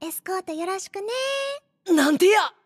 エスコートよろしくね。 なんでや。